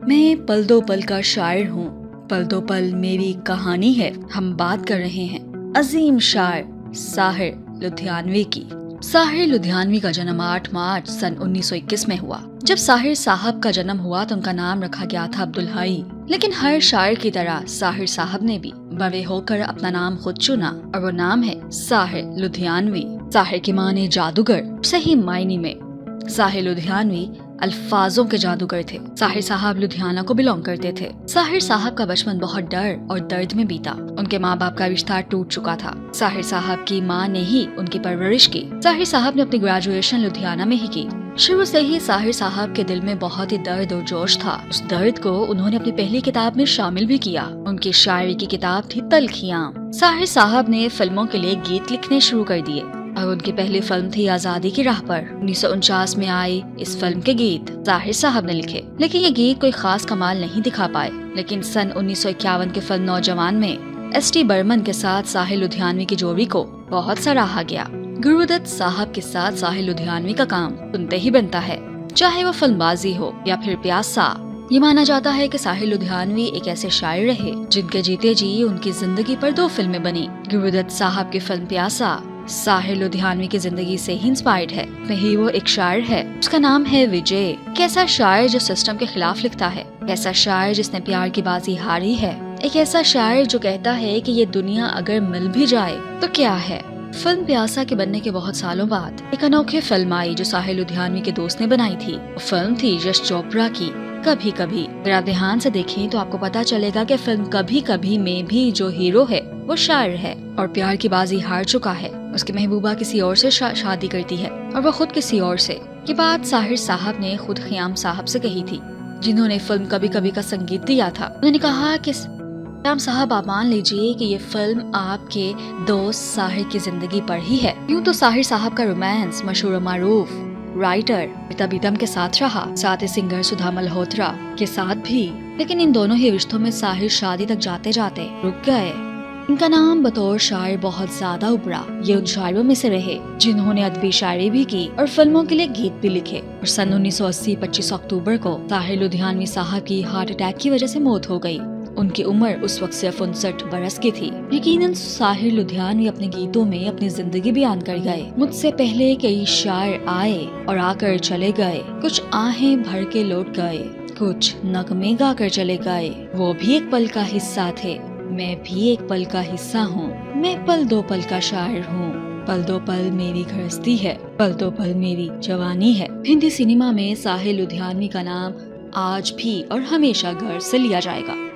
मैं पल दो पल का शायर हूँ, पल दो पल मेरी कहानी है। हम बात कर रहे हैं अजीम शायर साहिर लुधियानवी की। साहिर लुधियानवी का जन्म 8 मार्च सन 1921 में हुआ। जब साहिर साहब का जन्म हुआ तो उनका नाम रखा गया था अब्दुल हई। लेकिन हर शायर की तरह साहिर साहब ने भी बड़े होकर अपना नाम खुद चुना और वो नाम है साहिर लुधियानवी। साहिर की माने जादूगर, सही मायने में साहिर लुधियानवी अल्फाजों के जादूगर थे। साहिर साहब लुधियाना को बिलोंग करते थे। साहिर साहब का बचपन बहुत डर और दर्द में बीता। उनके माँ बाप का रिश्ता टूट चुका था। साहिर साहब की माँ ने ही उनकी परवरिश की। साहिर साहब ने अपनी ग्रेजुएशन लुधियाना में ही की। शुरू से ही साहिर साहब के दिल में बहुत ही दर्द और जोश था। उस दर्द को उन्होंने अपनी पहली किताब में शामिल भी किया। उनकी शायरी की किताब थी तलखियां। साहिर साहब ने फिल्मों के लिए गीत लिखने शुरू कर दिए और उनकी पहली फिल्म थी आजादी की राह पर। 1949 में आई इस फिल्म के गीत साहिर साहब ने लिखे, लेकिन ये गीत कोई खास कमाल नहीं दिखा पाए। लेकिन सन 1951 के फिल्म नौजवान में एस.टी. बर्मन के साथ साहिर लुधियानवी की जोड़ी को बहुत सराहा गया। गुरुदत्त साहब के साथ साहिर लुधियानवी का काम सुनते ही बनता है, चाहे वो फिल्मबाजी हो या फिर प्यासा। ये माना जाता है कि साहिर लुधियानवी एक ऐसे शायर रहे जिनके जीते जी उनकी जिंदगी पर 2 फिल्में बनी। गुरुदत्त साहब की फिल्म प्यासा साहिर लुधियानवी की जिंदगी से ही इंस्पायर्ड है। वही वो एक शायर है, उसका नाम है विजय। कैसा शायर जो सिस्टम के खिलाफ लिखता है, कैसा शायर जिसने प्यार की बाजी हारी है, एक ऐसा शायर जो कहता है कि ये दुनिया अगर मिल भी जाए तो क्या है। फिल्म प्यासा के बनने के बहुत सालों बाद एक अनोखी फिल्म आई जो साहिर लुधियानवी के दोस्त ने बनाई थी। वो फिल्म थी यश चोपड़ा की कभी कभी। अगर आप ध्यान से देखें तो आपको पता चलेगा कि फिल्म कभी कभी में भी जो हीरो है वो शायर है और प्यार की बाजी हार चुका है। उसकी महबूबा किसी और से शादी करती है और वो खुद किसी और से। ये बात साहिर साहब ने खुद ख़याम साहब से कही थी, जिन्होंने फिल्म कभी कभी का संगीत दिया था। उन्होंने कहा कि ख़याम साहब आप मान लीजिए कि ये फिल्म आपके दोस्त साहिर की जिंदगी पर ही है। यूँ तो साहिर साहब का रोमांस मशहूर मारूफ राइटर रीता बीतम के साथ रहा, साथ ही सिंगर सुधा मल्होत्रा के साथ भी, लेकिन इन दोनों ही रिश्तों में साहिर शादी तक जाते जाते रुक गए। इनका नाम बतौर शायर बहुत ज्यादा उभरा। ये उन शायरों में से रहे जिन्होंने अदबी शायरी भी की और फिल्मों के लिए गीत भी लिखे। और सन 1980 25 अक्टूबर को साहिर लुधियानवी साहब की हार्ट अटैक की वजह से मौत हो गई। उनकी उम्र उस वक्त सिर्फ 59 बरस की थी। यकीनन साहिर लुधियानवी अपने गीतों में अपनी जिंदगी बयान कर गए। मुझसे पहले कई शायर आए और आकर चले गए, कुछ आहें भर के लौट गए, कुछ नगमे गा कर चले गए। वो भी एक पल का हिस्सा थे, मैं भी एक पल का हिस्सा हूँ। मैं पल दो पल का शायर हूँ, पल दो पल मेरी गृहस्थी है, पल दो पल मेरी जवानी है। हिंदी सिनेमा में साहिर लुधियानवी का नाम आज भी और हमेशा गर्व से लिया जाएगा।